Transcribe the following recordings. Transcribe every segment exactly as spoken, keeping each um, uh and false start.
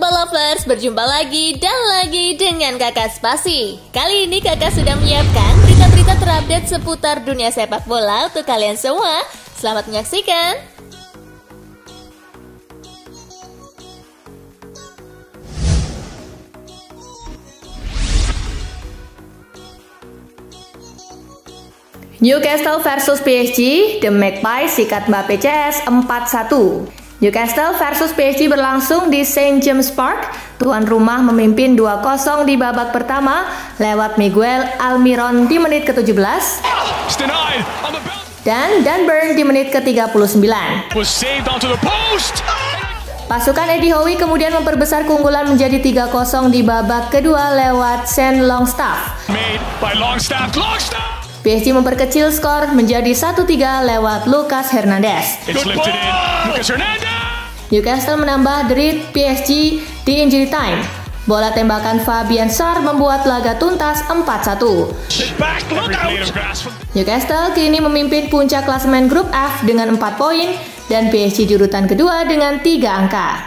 bola lovers, berjumpa lagi dan lagi dengan Kakak Spasi. Kali ini Kakak sudah menyiapkan berita-berita terupdate seputar dunia sepak bola untuk kalian semua. Selamat menyaksikan. Newcastle versus P S G, The Magpies sikat Mbappe C S empat satu. Newcastle versus P S G berlangsung di Saint James Park. Tuan rumah memimpin dua kosong di babak pertama lewat Miguel Almiron di menit ke tujuh belas dan Dan Burn di menit ke tiga puluh sembilan. Pasukan Eddie Howe kemudian memperbesar keunggulan menjadi tiga kosong di babak kedua lewat Sean Longstaff. P S G memperkecil skor menjadi satu tiga lewat Lucas Hernandez. Newcastle menambah derit P S G di injury time. Bola tembakan Fabian Schär membuat laga tuntas empat satu. Newcastle kini memimpin puncak klasemen grup F dengan empat poin dan P S G di urutan kedua dengan tiga angka.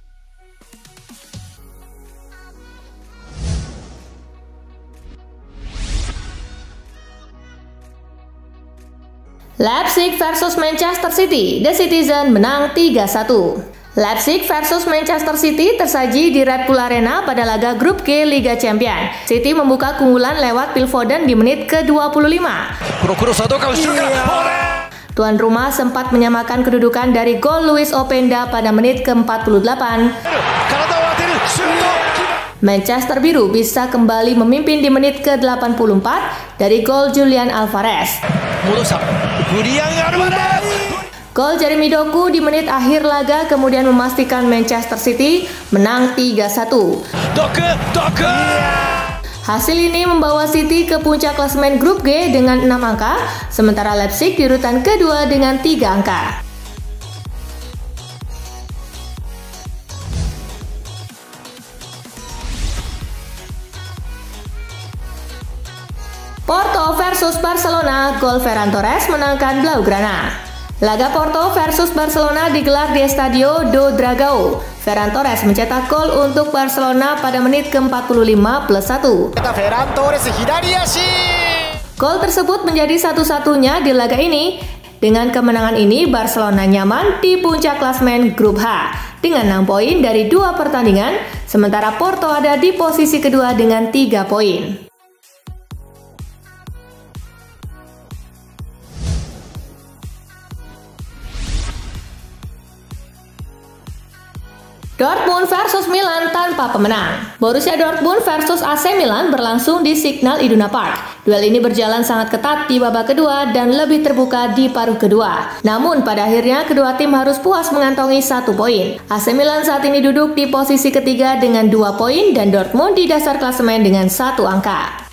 Leipzig versus Manchester City, The Citizen menang tiga satu. Leipzig versus Manchester City tersaji di Red Bull Arena pada laga grup G Liga Champions. City membuka keunggulan lewat Phil Foden di menit ke dua puluh lima. Tuan rumah sempat menyamakan kedudukan dari gol Luis Openda pada menit ke empat puluh delapan. Manchester Biru bisa kembali memimpin di menit ke delapan puluh empat dari gol Julian Alvarez. Gol Jeremy Doku di menit akhir laga kemudian memastikan Manchester City menang tiga satu. Hasil ini membawa City ke puncak klasemen grup G dengan enam angka, sementara Leipzig di urutan kedua dengan tiga angka. Porto versus Barcelona, gol Ferran Torres menangkan Blaugrana. Laga Porto versus Barcelona digelar di Estadio do Dragão. Ferran Torres mencetak gol untuk Barcelona pada menit ke empat puluh lima plus satu. Gol tersebut menjadi satu-satunya di laga ini. Dengan kemenangan ini, Barcelona nyaman di puncak klasemen grup H dengan enam poin dari dua pertandingan, sementara Porto ada di posisi kedua dengan tiga poin. Dortmund versus Milan tanpa pemenang. Borussia Dortmund versus A C Milan berlangsung di Signal Iduna Park. Duel ini berjalan sangat ketat di babak kedua dan lebih terbuka di paruh kedua. Namun pada akhirnya kedua tim harus puas mengantongi satu poin. A C Milan saat ini duduk di posisi ketiga dengan dua poin dan Dortmund di dasar klasemen dengan satu angka.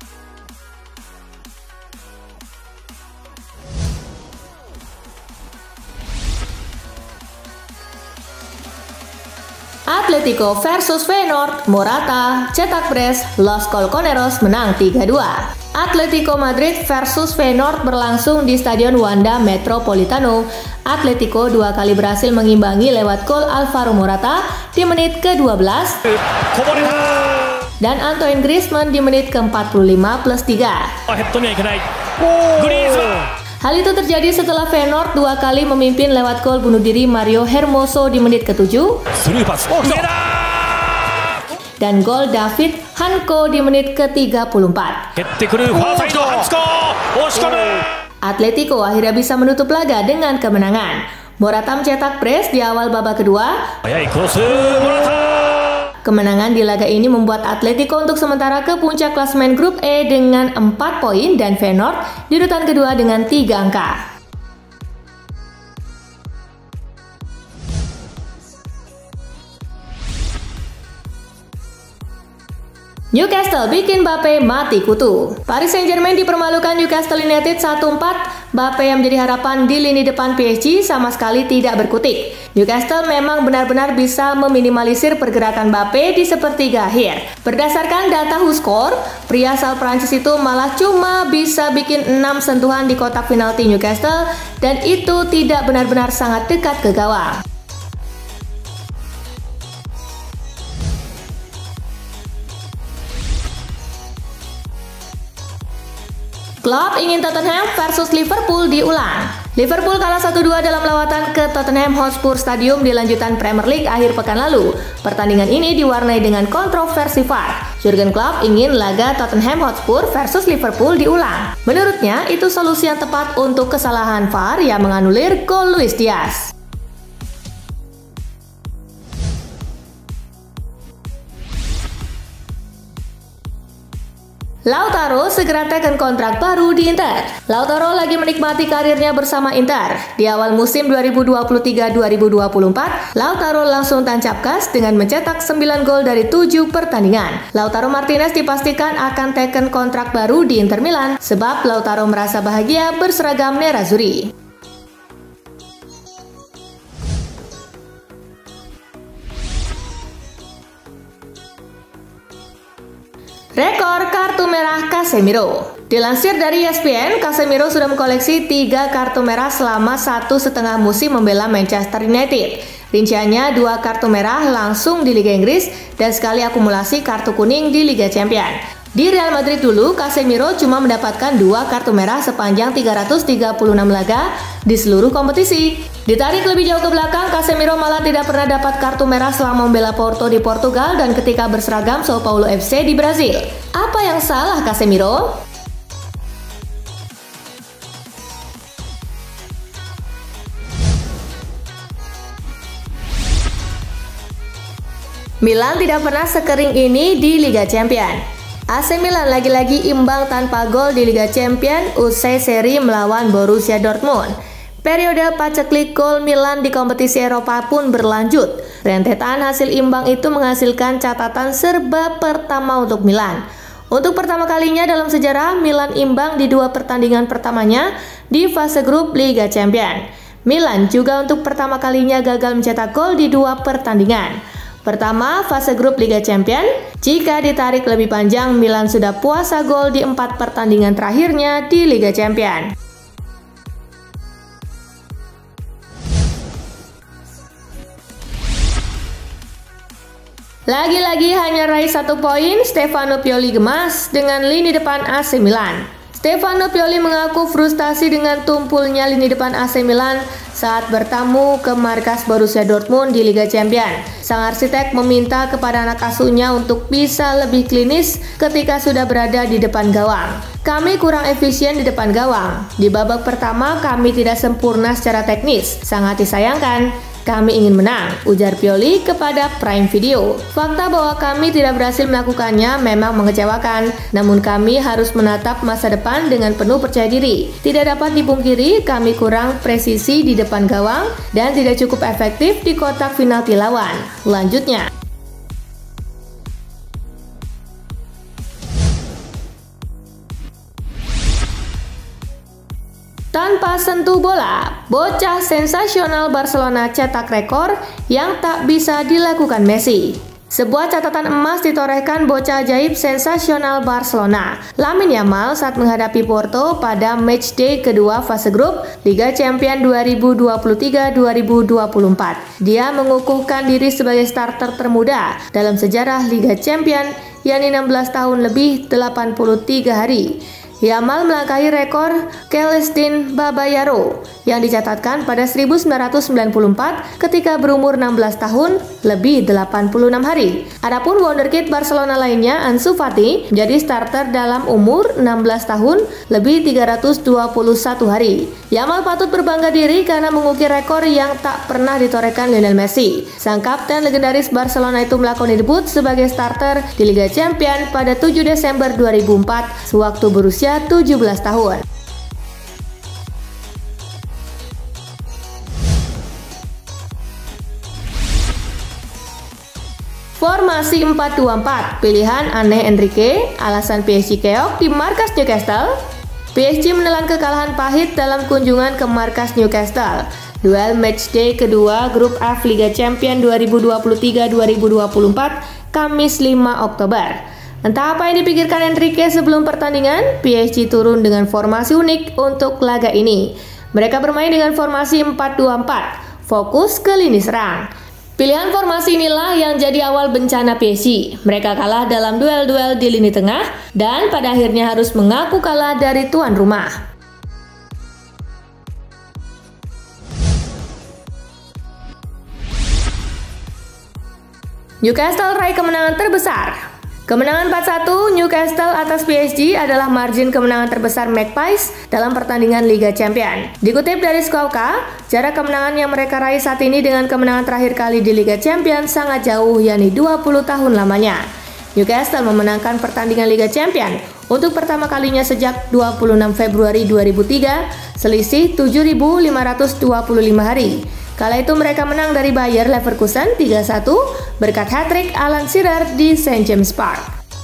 Atletico versus Feyenoord, Morata cetak brace, Los Colchoneros menang tiga dua. Atletico Madrid versus Feyenoord berlangsung di Stadion Wanda Metropolitano. Atletico dua kali berhasil mengimbangi lewat gol Alvaro Morata di menit ke dua belas dan Antoine Griezmann di menit ke empat puluh lima plus tiga. Hal itu terjadi setelah Feyenoord dua kali memimpin lewat gol bunuh diri Mario Hermoso di menit ketujuh dan gol David Hanko di menit ke tiga puluh empat. Atletico akhirnya bisa menutup laga dengan kemenangan. Morata mencetak brace di awal babak kedua. Kemenangan di laga ini membuat Atletico untuk sementara ke puncak klasemen grup E dengan empat poin dan Feyenoord di urutan kedua dengan tiga angka. Newcastle bikin Mbappe mati kutu. Paris Saint-Germain dipermalukan Newcastle United satu empat. Mbappe yang menjadi harapan di lini depan P S G sama sekali tidak berkutik. Newcastle memang benar-benar bisa meminimalisir pergerakan Mbappe di sepertiga akhir. Berdasarkan data WhoScored, pria asal Prancis itu malah cuma bisa bikin enam sentuhan di kotak penalti Newcastle dan itu tidak benar-benar sangat dekat ke gawang. Klopp ingin Tottenham versus Liverpool diulang. Liverpool kalah satu dua dalam lawatan ke Tottenham Hotspur Stadium di lanjutan Premier League akhir pekan lalu. Pertandingan ini diwarnai dengan kontroversi V A R. Jurgen Klopp ingin laga Tottenham Hotspur versus Liverpool diulang. Menurutnya, itu solusi yang tepat untuk kesalahan V A R yang menganulir gol Luis Diaz. Lautaro segera teken kontrak baru di Inter. Lautaro lagi menikmati karirnya bersama Inter. Di awal musim dua ribu dua puluh tiga dua ribu dua puluh empat, Lautaro langsung tancap gas dengan mencetak sembilan gol dari tujuh pertandingan. Lautaro Martinez dipastikan akan teken kontrak baru di Inter Milan sebab Lautaro merasa bahagia berseragam Nerazzurri. Rekor kartu merah Casemiro. Dilansir dari E S P N, Casemiro sudah mengkoleksi tiga kartu merah selama satu setengah musim membela Manchester United. Rinciannya dua kartu merah langsung di Liga Inggris dan sekali akumulasi kartu kuning di Liga Champions. Di Real Madrid dulu, Casemiro cuma mendapatkan dua kartu merah sepanjang tiga ratus tiga puluh enam laga di seluruh kompetisi. Ditarik lebih jauh ke belakang, Casemiro malah tidak pernah dapat kartu merah selama membela Porto di Portugal dan ketika berseragam Sao Paulo F C di Brasil. Apa yang salah Casemiro? Milan tidak pernah sekering ini di Liga Champions. A C Milan lagi-lagi imbang tanpa gol di Liga Champions usai seri melawan Borussia Dortmund. Periode paceklik gol Milan di kompetisi Eropa pun berlanjut. Rentetan hasil imbang itu menghasilkan catatan serba pertama untuk Milan. Untuk pertama kalinya dalam sejarah, Milan imbang di dua pertandingan pertamanya di fase grup Liga Champions. Milan juga untuk pertama kalinya gagal mencetak gol di dua pertandingan. Pertama, fase grup Liga Champions. Jika ditarik lebih panjang, Milan sudah puasa gol di empat pertandingan terakhirnya di Liga Champions. Lagi-lagi hanya raih satu poin, Stefano Pioli gemas dengan lini depan A C Milan. Stefano Pioli mengaku frustasi dengan tumpulnya lini depan A C Milan saat bertamu ke markas Borussia Dortmund di Liga Champions. Sang arsitek meminta kepada anak asuhnya untuk bisa lebih klinis ketika sudah berada di depan gawang. Kami kurang efisien di depan gawang. Di babak pertama kami tidak sempurna secara teknis. Sangat disayangkan. Kami ingin menang, ujar Pioli kepada Prime Video. Fakta bahwa kami tidak berhasil melakukannya memang mengecewakan, namun kami harus menatap masa depan dengan penuh percaya diri. Tidak dapat dipungkiri, kami kurang presisi di depan gawang dan tidak cukup efektif di kotak penalti lawan. Lanjutnya, tanpa sentuh bola, bocah sensasional Barcelona cetak rekor yang tak bisa dilakukan Messi. Sebuah catatan emas ditorehkan bocah ajaib sensasional Barcelona, Lamine Yamal, saat menghadapi Porto pada matchday kedua fase grup Liga Champions dua ribu dua puluh tiga dua ribu dua puluh empat. Dia mengukuhkan diri sebagai starter termuda dalam sejarah Liga Champions, yakni enam belas tahun lebih delapan puluh tiga hari. Yamal melangkahi rekor Celestin Babayaro yang dicatatkan pada seribu sembilan ratus sembilan puluh empat ketika berumur enam belas tahun lebih delapan puluh enam hari. Adapun wonderkid Barcelona lainnya, Ansu Fati, menjadi starter dalam umur enam belas tahun lebih tiga ratus dua puluh satu hari. Yamal patut berbangga diri karena mengukir rekor yang tak pernah ditorehkan Lionel Messi. Sang kapten legendaris Barcelona itu melakukan debut sebagai starter di Liga Champions pada tujuh Desember dua ribu empat sewaktu berusia tujuh belas tahun. Formasi empat dua empat, pilihan aneh Enrique, alasan P S G keok di markas Newcastle. P S G menelan kekalahan pahit dalam kunjungan ke markas Newcastle. Duel matchday kedua grup F Liga Champions dua ribu dua puluh tiga dua ribu dua puluh empat, Kamis lima Oktober. Entah apa yang dipikirkan Enrique sebelum pertandingan, P S G turun dengan formasi unik untuk laga ini. Mereka bermain dengan formasi empat dua empat, fokus ke lini serang. Pilihan formasi inilah yang jadi awal bencana P S G. Mereka kalah dalam duel-duel di lini tengah dan pada akhirnya harus mengaku kalah dari tuan rumah. Newcastle raih kemenangan terbesar. Kemenangan empat satu Newcastle atas P S G adalah margin kemenangan terbesar Magpies dalam pertandingan Liga Champions. Dikutip dari Skauka, jarak kemenangan yang mereka raih saat ini dengan kemenangan terakhir kali di Liga Champions sangat jauh, yakni dua puluh tahun lamanya. Newcastle memenangkan pertandingan Liga Champions untuk pertama kalinya sejak dua puluh enam Februari dua ribu tiga, selisih tujuh ribu lima ratus dua puluh lima hari. Kala itu mereka menang dari Bayer Leverkusen tiga satu berkat hat-trick Alan Shearer di Saint James Park.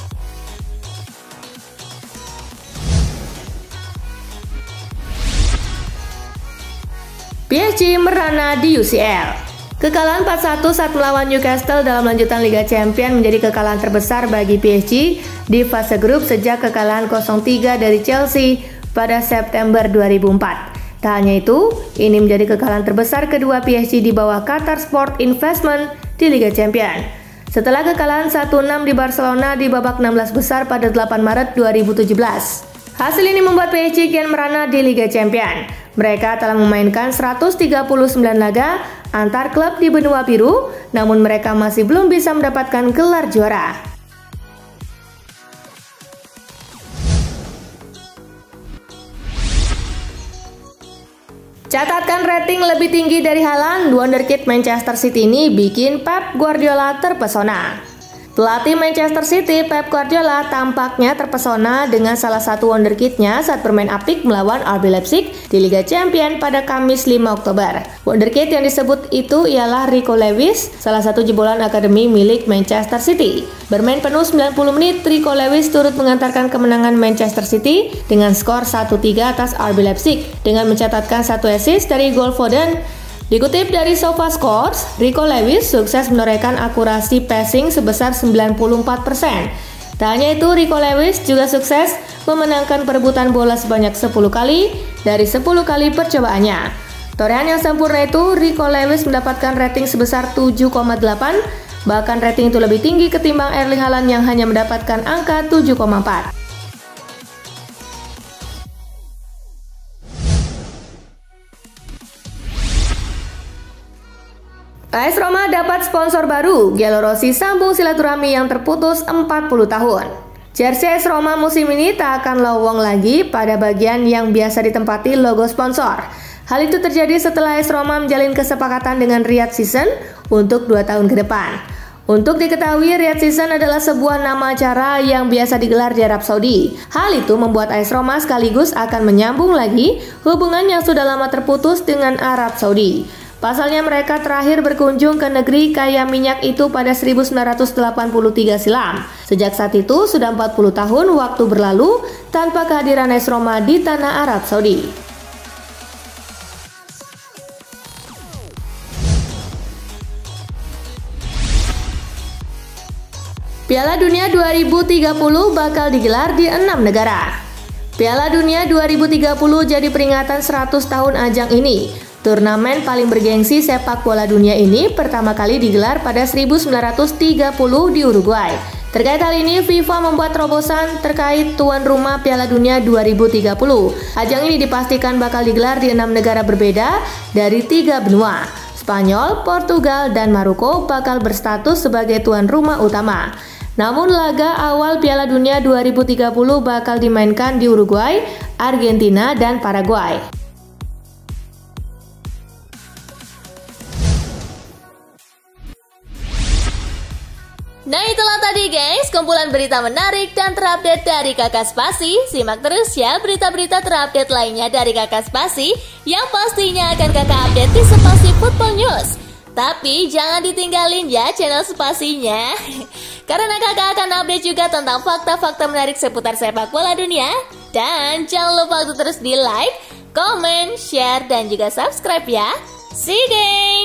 P S G merana di U C L. Kekalahan empat satu saat melawan Newcastle dalam lanjutan Liga Champions menjadi kekalahan terbesar bagi P S G di fase grup sejak kekalahan nol tiga dari Chelsea pada September dua ribu empat. Tak hanya itu, ini menjadi kekalahan terbesar kedua P S G di bawah Qatar Sport Investment di Liga Champions. Setelah kekalahan satu enam di Barcelona di babak enam belas besar pada delapan Maret dua ribu tujuh belas. Hasil ini membuat P S G kian merana di Liga Champions. Mereka telah memainkan seratus tiga puluh sembilan laga antar klub di benua biru, namun mereka masih belum bisa mendapatkan gelar juara. Catatkan rating lebih tinggi dari Haaland, wonderkid Manchester City ini bikin Pep Guardiola terpesona. Pelatih Manchester City, Pep Guardiola, tampaknya terpesona dengan salah satu wonderkidnya saat bermain apik melawan R B Leipzig di Liga Champions pada Kamis lima Oktober. Wonderkid yang disebut itu ialah Rico Lewis, salah satu jebolan akademi milik Manchester City. Bermain penuh sembilan puluh menit, Rico Lewis turut mengantarkan kemenangan Manchester City dengan skor satu tiga atas R B Leipzig dengan mencatatkan satu assist dari gol Foden. Dikutip dari SofaScores, Rico Lewis sukses menorehkan akurasi passing sebesar sembilan puluh empat persen. Tak hanya itu, Rico Lewis juga sukses memenangkan perebutan bola sebanyak sepuluh kali dari sepuluh kali percobaannya. Torehan yang sempurna itu, Rico Lewis mendapatkan rating sebesar tujuh koma delapan, bahkan rating itu lebih tinggi ketimbang Erling Haaland yang hanya mendapatkan angka tujuh koma empat. A S Roma dapat sponsor baru, Giallorossi sambung silaturahmi yang terputus empat puluh tahun. Jersey A S Roma musim ini tak akan lowong lagi pada bagian yang biasa ditempati logo sponsor. Hal itu terjadi setelah A S Roma menjalin kesepakatan dengan Riyadh Season untuk dua tahun ke depan. Untuk diketahui, Riyadh Season adalah sebuah nama acara yang biasa digelar di Arab Saudi. Hal itu membuat A S Roma sekaligus akan menyambung lagi hubungan yang sudah lama terputus dengan Arab Saudi. Pasalnya mereka terakhir berkunjung ke negeri kaya minyak itu pada seribu sembilan ratus delapan puluh tiga silam. Sejak saat itu sudah empat puluh tahun waktu berlalu tanpa kehadiran A S Roma di tanah Arab Saudi. Piala Dunia dua ribu tiga puluh bakal digelar di enam negara. Piala Dunia dua ribu tiga puluh jadi peringatan seratus tahun ajang ini. Turnamen paling bergengsi sepak bola dunia ini pertama kali digelar pada seribu sembilan ratus tiga puluh di Uruguay. Terkait hal ini, FIFA membuat terobosan terkait tuan rumah Piala Dunia dua ribu tiga puluh. Ajang ini dipastikan bakal digelar di enam negara berbeda dari tiga benua. Spanyol, Portugal, dan Maroko bakal berstatus sebagai tuan rumah utama. Namun laga awal Piala Dunia dua ribu tiga puluh bakal dimainkan di Uruguay, Argentina, dan Paraguay. Nah itulah tadi guys, kumpulan berita menarik dan terupdate dari Kakak Spasi. Simak terus ya berita-berita terupdate lainnya dari Kakak Spasi yang pastinya akan Kakak update di Spasi Football News. Tapi jangan ditinggalin ya channel Spasinya, karena kakak akan update juga tentang fakta-fakta menarik seputar sepak bola dunia. Dan jangan lupa untuk terus di like, comment, share, dan juga subscribe ya. See you guys!